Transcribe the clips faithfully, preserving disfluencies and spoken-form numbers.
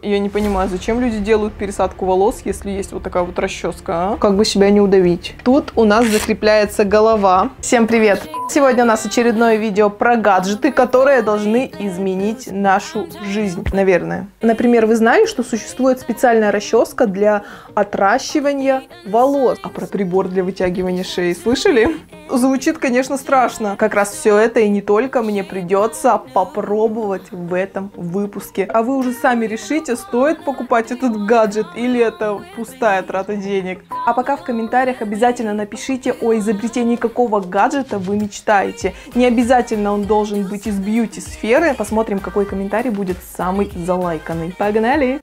Я не понимаю, зачем люди делают пересадку волос, если есть вот такая вот расческа, а? Как бы себя не удавить. Тут у нас закрепляется голова. Всем привет! Сегодня у нас очередное видео про гаджеты, которые должны изменить нашу жизнь, наверное. Например, вы знали, что существует специальная расческа для отращивания волос? А про прибор для вытягивания шеи слышали? Звучит, конечно, страшно. Как раз все это и не только мне придется попробовать в этом выпуске. А вы уже сами решите, стоит покупать этот гаджет или это пустая трата денег. А пока в комментариях обязательно напишите, о изобретении какого гаджета вы мечтаете. Не обязательно он должен быть из бьюти-сферы. Посмотрим, какой комментарий будет самый залайканный. Погнали!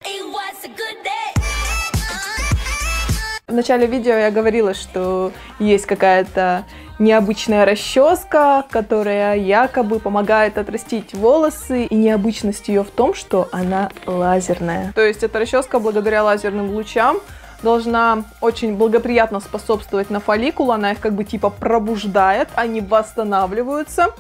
В начале видео я говорила, что есть какая-то необычная расческа, которая якобы помогает отрастить волосы, и необычность ее в том, что она лазерная. То есть эта расческа благодаря лазерным лучам должна очень благоприятно способствовать на фолликулы, она их как бы типа пробуждает, они восстанавливаются,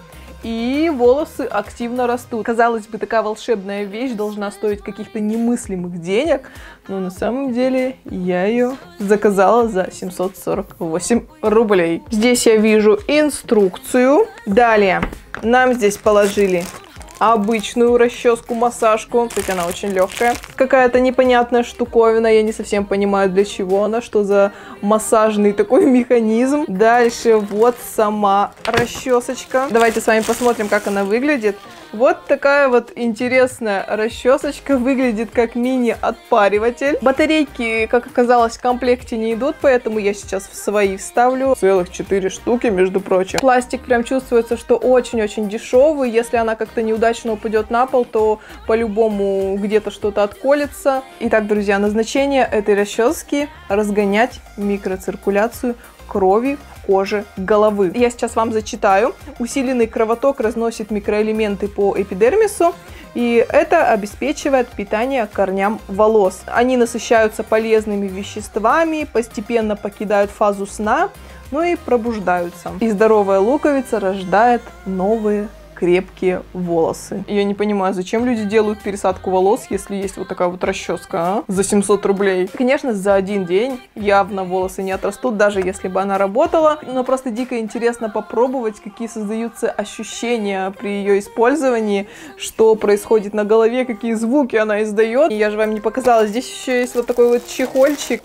и волосы активно растут. Казалось бы, такая волшебная вещь должна стоить каких-то немыслимых денег, но на самом деле я ее заказала за семьсот сорок восемь рублей. Здесь я вижу инструкцию. Далее нам здесь положили обычную расческу-массажку. Кстати, она очень легкая. Какая-то непонятная штуковина. Я не совсем понимаю, для чего она. Что за массажный такой механизм. Дальше вот сама расчесочка. Давайте с вами посмотрим, как она выглядит. Вот такая вот интересная расчесочка. Выглядит как мини-отпариватель. Батарейки, как оказалось, в комплекте не идут, поэтому я сейчас в свои вставлю. Целых четыре штуки, между прочим. Пластик прям чувствуется, что очень-очень дешевый. Если она как-то неудачно упадет на пол, то по-любому где-то что-то отколется. Итак, друзья, назначение этой расчески — разгонять микроциркуляцию крови в коже головы. Я сейчас вам зачитаю. Усиленный кровоток разносит микроэлементы по эпидермису, и это обеспечивает питание корням волос. Они насыщаются полезными веществами, постепенно покидают фазу сна, ну и пробуждаются. И здоровая луковица рождает новые крепкие волосы. Я не понимаю, зачем люди делают пересадку волос, если есть вот такая вот расческа, а? За семьсот рублей. Конечно, за один день явно волосы не отрастут, даже если бы она работала. Но просто дико интересно попробовать, какие создаются ощущения при ее использовании, что происходит на голове, какие звуки она издает. И я же вам не показала, здесь еще есть вот такой вот чехольчик.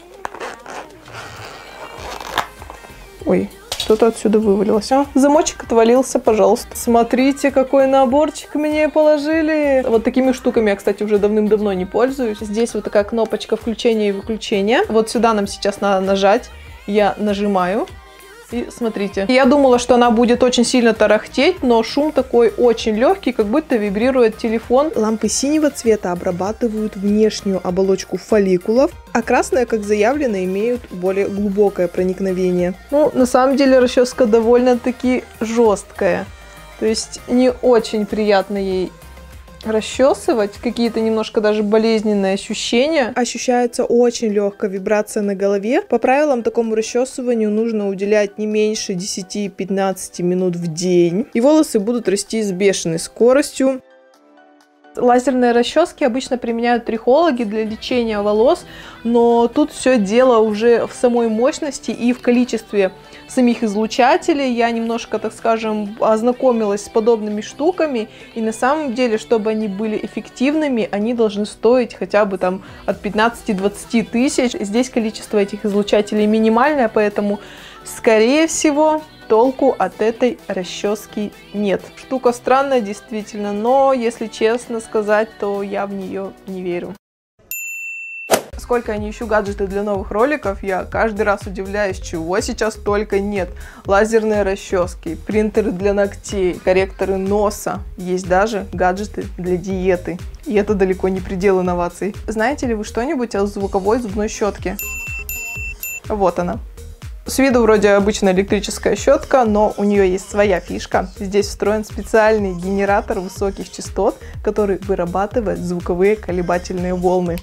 Ой. Что-то отсюда вывалилось. А? Замочек отвалился, пожалуйста. Смотрите, какой наборчик мне положили. Вот такими штуками я, кстати, уже давным-давно не пользуюсь. Здесь вот такая кнопочка включения и выключения. Вот сюда нам сейчас надо нажать. Я нажимаю. И смотрите. Я думала, что она будет очень сильно тарахтеть, но шум такой очень легкий, как будто вибрирует телефон. Лампы синего цвета обрабатывают внешнюю оболочку фолликулов, а красные, как заявлено, имеют более глубокое проникновение. Ну, на самом деле расческа довольно-таки жесткая. То есть не очень приятно ей расчесывать, какие-то немножко даже болезненные ощущения. Ощущается очень легкая вибрация на голове. По правилам, такому расчесыванию нужно уделять не меньше десяти-пятнадцати минут в день. И волосы будут расти с бешеной скоростью. Лазерные расчески обычно применяют трихологи для лечения волос, но тут все дело уже в самой мощности и в количестве самих излучателей. Я немножко, так скажем, ознакомилась с подобными штуками, и на самом деле, чтобы они были эффективными, они должны стоить хотя бы там от пятнадцати-двадцати тысяч. Здесь количество этих излучателей минимальное, поэтому, скорее всего, толку от этой расчески нет. Штука странная, действительно, но, если честно сказать, то я в нее не верю. Сколько я не ищу гаджеты для новых роликов, я каждый раз удивляюсь, чего сейчас только нет. Лазерные расчески, принтеры для ногтей, корректоры носа. Есть даже гаджеты для диеты. И это далеко не предел инноваций. Знаете ли вы что-нибудь о звуковой зубной щетке? Вот она. С виду вроде обычная электрическая щетка, но у нее есть своя фишка. Здесь встроен специальный генератор высоких частот, который вырабатывает звуковые колебательные волны.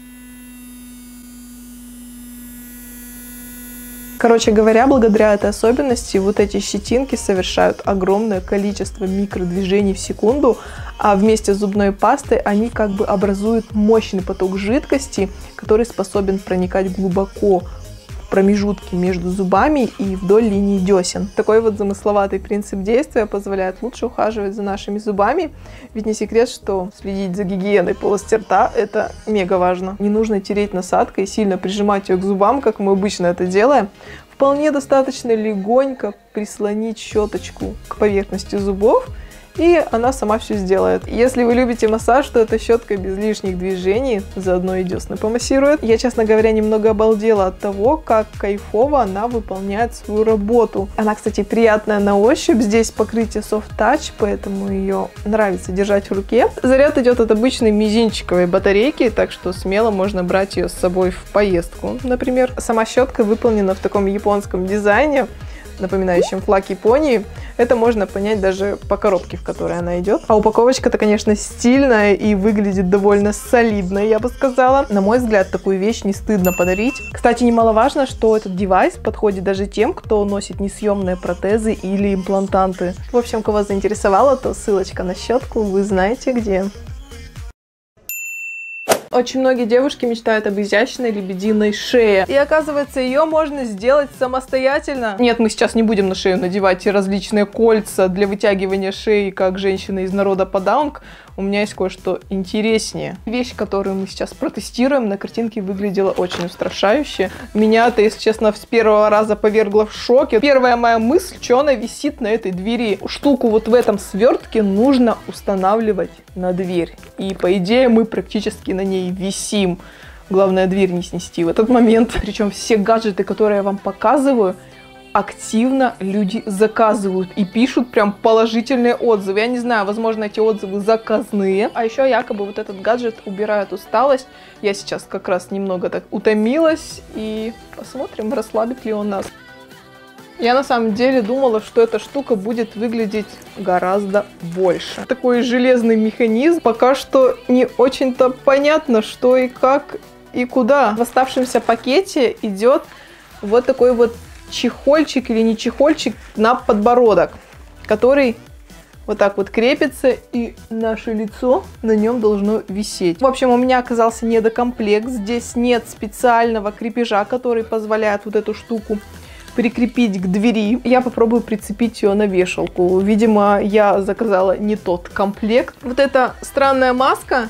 Короче говоря, благодаря этой особенности вот эти щетинки совершают огромное количество микродвижений в секунду, а вместе с зубной пастой они как бы образуют мощный поток жидкости, который способен проникать глубоко в промежутки между зубами и вдоль линии десен. Такой вот замысловатый принцип действия позволяет лучше ухаживать за нашими зубами, ведь не секрет, что следить за гигиеной полости рта – это мега важно. Не нужно тереть насадкой и сильно прижимать ее к зубам, как мы обычно это делаем. Вполне достаточно легонько прислонить щеточку к поверхности зубов, и она сама все сделает. Если вы любите массаж, то эта щетка без лишних движений заодно и десны помассирует. Я, честно говоря, немного обалдела от того, как кайфово она выполняет свою работу. Она, кстати, приятная на ощупь. Здесь покрытие Soft Touch, поэтому ее нравится держать в руке. Заряд идет от обычной мизинчиковой батарейки, так что смело можно брать ее с собой в поездку. Например, сама щетка выполнена в таком японском дизайне, напоминающим флаг Японии. Это можно понять даже по коробке, в которой она идет. А упаковочка-то, конечно, стильная и выглядит довольно солидно, я бы сказала. На мой взгляд, такую вещь не стыдно подарить. Кстати, немаловажно, что этот девайс подходит даже тем, кто носит несъемные протезы или имплантанты. В общем, кого заинтересовало, то ссылочка на щетку вы знаете где. Очень многие девушки мечтают об изящной лебединой шее. И оказывается, ее можно сделать самостоятельно. Нет, мы сейчас не будем на шею надевать различные кольца для вытягивания шеи, как женщина из народа Падаунг. У меня есть кое-что интереснее. Вещь, которую мы сейчас протестируем, на картинке выглядела очень устрашающе. Меня-то, если честно, с первого раза повергла в шоке. Первая моя мысль, что она висит на этой двери. Штуку вот в этом свертке нужно устанавливать на дверь. И, по идее, мы практически на ней висим. Главное, дверь не снести в этот момент. Причем все гаджеты, которые я вам показываю, активно люди заказывают и пишут прям положительные отзывы. Я не знаю, возможно, эти отзывы заказные. А еще якобы вот этот гаджет убирает усталость. Я сейчас как раз немного так утомилась. И посмотрим, расслабит ли он нас. Я на самом деле думала, что эта штука будет выглядеть гораздо больше. Такой железный механизм. Пока что не очень-то понятно, что и как и куда. В оставшемся пакете идет вот такой вот чехольчик или не чехольчик на подбородок, который вот так вот крепится, и наше лицо на нем должно висеть. В общем, у меня оказался недокомплект. Здесь нет специального крепежа, который позволяет вот эту штуку прикрепить к двери. Я попробую прицепить ее на вешалку. Видимо, я заказала не тот комплект. Вот эта странная маска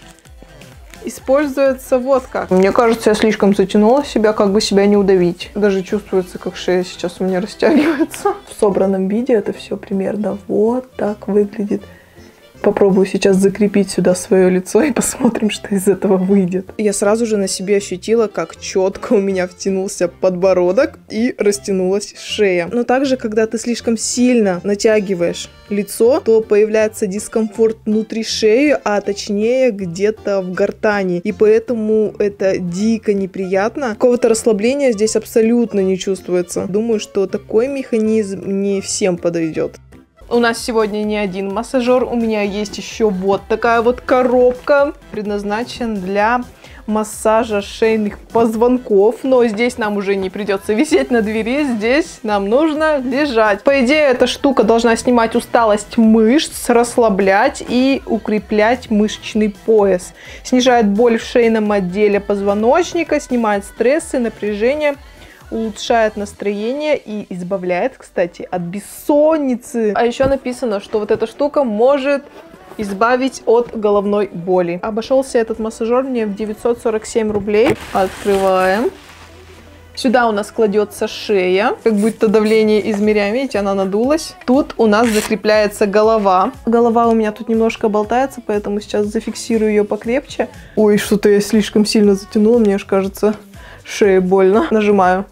используется вот как. Мне кажется, я слишком затянула себя, как бы себя не удавить. Даже чувствуется, как шея сейчас у меня растягивается. В собранном виде это все примерно вот так выглядит. Попробую сейчас закрепить сюда свое лицо и посмотрим, что из этого выйдет. Я сразу же на себе ощутила, как четко у меня втянулся подбородок и растянулась шея. Но также, когда ты слишком сильно натягиваешь лицо, то появляется дискомфорт внутри шеи, а точнее где-то в гортани. И поэтому это дико неприятно. Какого-то расслабления здесь абсолютно не чувствуется. Думаю, что такой механизм не всем подойдет. У нас сегодня не один массажер, у меня есть еще вот такая вот коробка, предназначена для массажа шейных позвонков, но здесь нам уже не придется висеть на двери, здесь нам нужно лежать. По идее, эта штука должна снимать усталость мышц, расслаблять и укреплять мышечный пояс, снижает боль в шейном отделе позвоночника, снимает стрессы, напряжение, улучшает настроение и избавляет, кстати, от бессонницы. А еще написано, что вот эта штука может избавить от головной боли. Обошелся этот массажер мне в девятьсот сорок семь рублей. Открываем. Сюда у нас кладется шея, как будто давление измеряем. Видите, она надулась. Тут у нас закрепляется голова. Голова у меня тут немножко болтается, поэтому сейчас зафиксирую ее покрепче. Ой, что-то я слишком сильно затянула, мне аж кажется, шее больно. Нажимаю.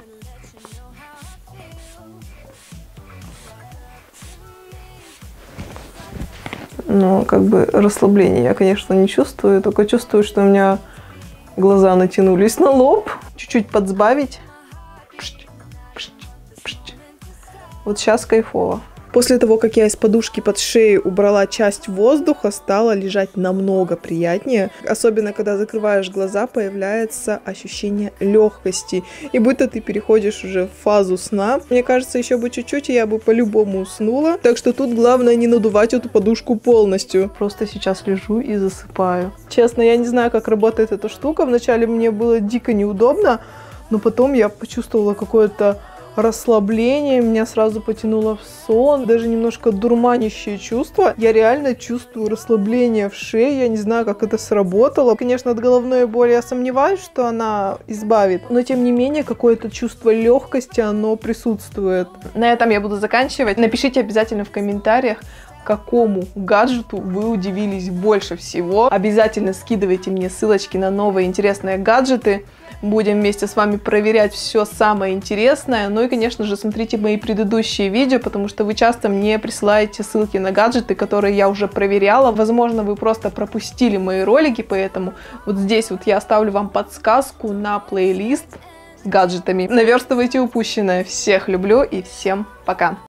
Ну, как бы расслабления я, конечно, не чувствую, только чувствую, что у меня глаза натянулись на лоб. Чуть-чуть подсбавить. Вот сейчас кайфово. После того, как я из подушки под шеей убрала часть воздуха, стало лежать намного приятнее. Особенно, когда закрываешь глаза, появляется ощущение легкости. И будто ты переходишь уже в фазу сна. Мне кажется, еще бы чуть-чуть, и я бы по-любому уснула. Так что тут главное не надувать эту подушку полностью. Просто сейчас лежу и засыпаю. Честно, я не знаю, как работает эта штука. Вначале мне было дико неудобно, но потом я почувствовала какое-то расслабление, меня сразу потянуло в сон, даже немножко дурманящее чувство. Я реально чувствую расслабление в шее, я не знаю, как это сработало. Конечно, от головной боли я сомневаюсь, что она избавит, но тем не менее какое-то чувство легкости, оно присутствует. На этом я буду заканчивать. Напишите обязательно в комментариях, какому гаджету вы удивились больше всего. Обязательно скидывайте мне ссылочки на новые интересные гаджеты. Будем вместе с вами проверять все самое интересное. Ну и, конечно же, смотрите мои предыдущие видео, потому что вы часто мне присылаете ссылки на гаджеты, которые я уже проверяла. Возможно, вы просто пропустили мои ролики, поэтому вот здесь вот я оставлю вам подсказку на плейлист с гаджетами. Наверстывайте упущенное. Всех люблю и всем пока!